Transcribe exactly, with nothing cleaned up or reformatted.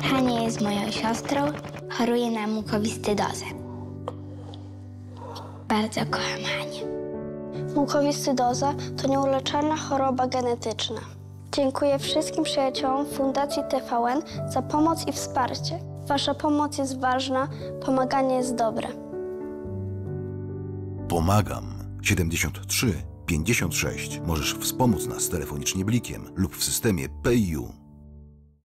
Hania jest moją siostrą, choruje na mukowiscydozę. Bardzo kocham Hanię. Mukowiscydoza to nieuleczalna choroba genetyczna. Dziękuję wszystkim przyjaciołom Fundacji T V N za pomoc i wsparcie. Wasza pomoc jest ważna, pomaganie jest dobre. Pomagam. siedemdziesiąt trzy pięćdziesiąt sześć. Możesz wspomóc nas telefonicznie blikiem lub w systemie Pay You.